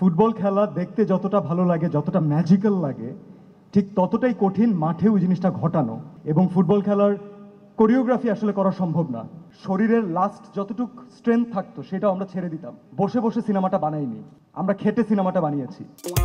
Football খেলা দেখতে যতটা ভালো লাগে, যতটা ম্যাজিক্যাল লাগে, ঠিক ততটাই কঠিন মাঠে ওই জিনিসটা ঘটানো। এবং ফুটবল খেলার কোরিওগ্রাফি আসলে করা সম্ভব না। শরীরের লাস্ট যতটুক স্ট্রেংথ থাকতো সেটাও আমরা ছেড়ে দিতাম। বসে বসে সিনেমাটা বানাইনি, আমরা খেটে সিনেমাটা বানিয়েছি।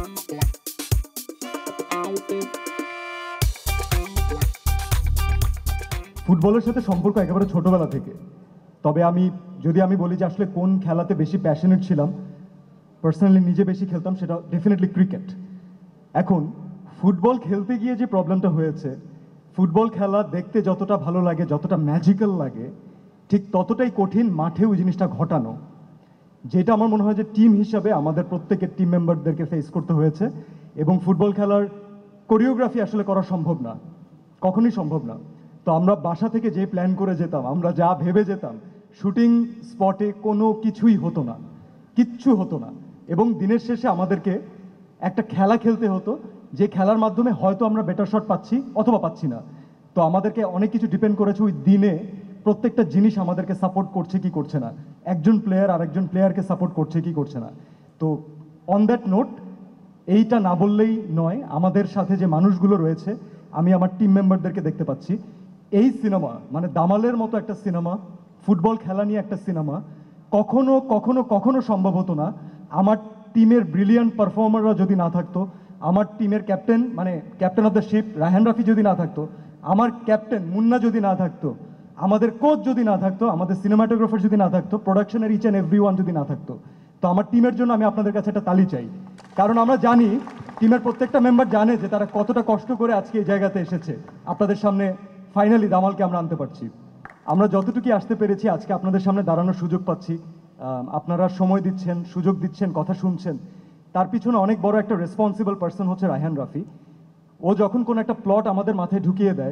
ফুটবলের সাথে সম্পর্ক একেবারে ছোটবেলা থেকে। তবে যদি আমি বলি যে আসলে কোন খেলাতে বেশি প্যাশনেট ছিলাম, পার্সোনালি নিজে বেশি খেলতাম, সেটা ডেফিনেটলি ক্রিকেট। এখন ফুটবল খেলতে গিয়ে যে প্রবলেমটা হয়েছে, ফুটবল খেলা দেখতে যতটা ভালো লাগে, যতটা ম্যাজিক্যাল লাগে, ঠিক ততটাই কঠিন মাঠে ওই জিনিসটা ঘটানো। যেটা আমার মনে হয় যে টিম হিসাবে আমাদের প্রত্যেকের টিম মেম্বারদেরকে ফেস করতে হয়েছে। এবং ফুটবল খেলার কোরিওগ্রাফি আসলে করা সম্ভব না, কখনোই সম্ভব না। তো আমরা বাসা থেকে যে প্ল্যান করে যেতাম, আমরা যা ভেবে যেতাম, শুটিং স্পটে কোনো কিছুই হতো না, কিচ্ছু হতো না। এবং দিনের শেষে আমাদেরকে একটা খেলা খেলতে হতো, যে খেলার মাধ্যমে হয়তো আমরা বেটার শট পাচ্ছি অথবা পাচ্ছি না। তো আমাদেরকে অনেক কিছু ডিপেন্ড করেছে ওই দিনে, প্রত্যেকটা জিনিস আমাদেরকে সাপোর্ট করছে কি করছে না, একজন প্লেয়ার আরেকজন প্লেয়ারকে সাপোর্ট করছে কি করছে না। তো অন দ্যাট নোট, এইটা না বললেই নয়, আমাদের সাথে যে মানুষগুলো রয়েছে, আমি আমার টিম মেম্বারদেরকে দেখতে পাচ্ছি। এই সিনেমা মানে দামালের মতো একটা সিনেমা, ফুটবল খেলা নিয়ে একটা সিনেমা কখনো কখনো কখনো সম্ভব হতো না আমার টিমের ব্রিলিয়ান্ট পারফর্মাররা যদি না থাকতো, আমার টিমের ক্যাপ্টেন মানে captain of the ship Rayhan Rafi যদি না থাকতো, আমার ক্যাপ্টেন মুন্না যদি না থাকতো, আমাদের কোচ যদি না থাকতো, আমাদের সিনেমাটোগ্রাফার যদি না থাকতো, প্রোডাকশনের ইচ অ্যান্ড এভরি ওয়ান যদি না থাকতো। তো আমার টিমের জন্য আমি আপনাদের কাছে একটা তালি চাই। কারণ আমরা জানি, টিমের প্রত্যেকটা মেম্বার জানে যে তারা কতটা কষ্ট করে আজকে এই জায়গাতে এসেছে। আপনাদের সামনে ফাইনালি দামালকে আমরা আনতে পারছি। আমরা যতটুকু আসতে পেরেছি, আজকে আপনাদের সামনে দাঁড়ানোর সুযোগ পাচ্ছি। আপনারা সময় দিচ্ছেন, সুযোগ দিচ্ছেন, কথা শুনছেন। তার পিছনে অনেক বড় একটা রেসপন্সিবল পার্সন হচ্ছে রায়হান রাফি। ও যখন কোনো একটা প্লট আমাদের মাথায় ঢুকিয়ে দেয়,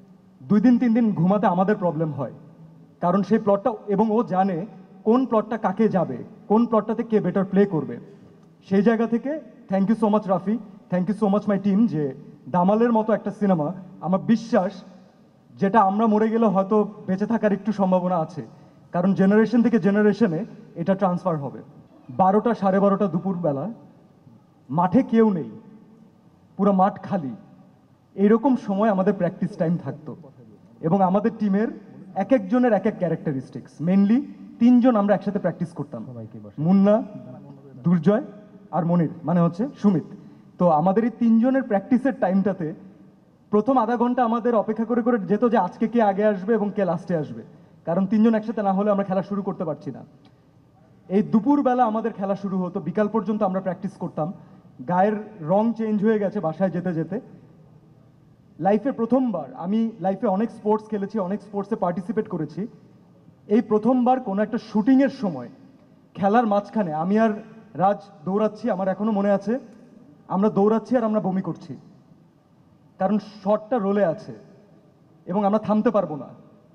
2 দিন 3 দিন ঘুমাতে আমাদের প্রবলেম হয়। কারণ সেই প্লটটা, এবং ও জানে কোন প্লটটা কাকে যাবে, কোন প্লটটাতে কে বেটার প্লে করবে। সেই জায়গা থেকে thank you so much Rafi, thank you so much my team, যে দামালের মতো একটা সিনেমা, আমার বিশ্বাস যেটা আমরা মরে গেলে হয়তো বেঁচে থাকার একটু সম্ভাবনা আছে। কারণ জেনারেশন থেকে জেনারেশনে এটা ট্রান্সফার হবে। 12টা 12:30 দুপুরবেলা, মাঠে কেউ নেই, পুরো মাঠ খালি, এইরকম সময় আমাদের প্র্যাকটিস টাইম থাকতো। এবং আমাদের টিমের এক একজনের এক এক ক্যারেক্টারিস্টিক্স, মেনলি 3 জন আমরা একসাথে প্র্যাকটিস করতাম, মুন্না, দুর্জয় আর মনির, মানে হচ্ছে সুমিত। তো আমাদের এই 3 জনের প্র্যাকটিসের টাইমটাতে প্রথম আধা ঘন্টা আমাদের অপেক্ষা করে করে যেত যে আজকে কে আগে আসবে এবং কে লাস্টে আসবে। কারণ 3 জন একসাথে না হলে আমরা খেলা শুরু করতে পারছি না। এই দুপুরবেলা আমাদের খেলা শুরু হতো, বিকাল পর্যন্ত আমরা প্র্যাকটিস করতাম। গায়ের রং চেঞ্জ হয়ে গেছে বাসায় যেতে যেতে। লাইফে প্রথমবার, আমি লাইফে অনেক স্পোর্টস খেলেছি, অনেক স্পোর্টসে পার্টিসিপেট করেছি, এই প্রথমবার কোনো একটা শুটিংয়ের সময় খেলার মাঝখানে আমি আর রাজ দৌড়াচ্ছি, আমার এখনো মনে আছে, আমরা দৌড়াচ্ছি আর আমরা বমি করছি, কারণ শটটা রোলে আছে এবং আমরা থামতে পারবো না।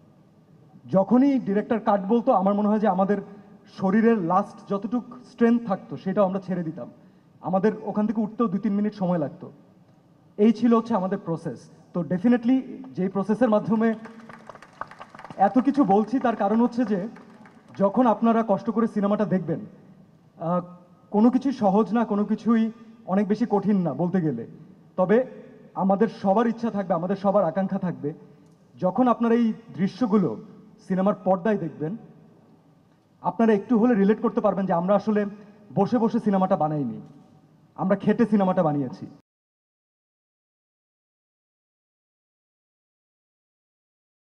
যখনই ডিরেক্টর কাট বলতো, আমার মনে হয় যে আমাদের শরীরের লাস্ট যতটুক স্ট্রেংথ থাকতো সেটাও আমরা ছেড়ে দিতাম। আমাদের ওখান থেকে উঠতেও 2-3 মিনিট সময় লাগতো। এই ছিল হচ্ছে আমাদের প্রসেস। তো ডেফিনেটলি যেই প্রসেসের মাধ্যমে এত কিছু বলছি, তার কারণ হচ্ছে যে যখন আপনারা কষ্ট করে সিনেমাটা দেখবেন, কোনো কিছুই সহজ না, কোনো কিছুই অনেক বেশি কঠিন না বলতে গেলে। তবে আমাদের সবার ইচ্ছা থাকবে, আমাদের সবার আকাঙ্ক্ষা থাকবে, যখন আপনারা এই দৃশ্যগুলো সিনেমার পর্দায় দেখবেন, আপনারা একটু হলে রিলেট করতে পারবেন যে আমরা আসলে বসে বসে সিনেমাটা বানাইনি, আমরা খেটে সিনেমাটা বানিয়েছি।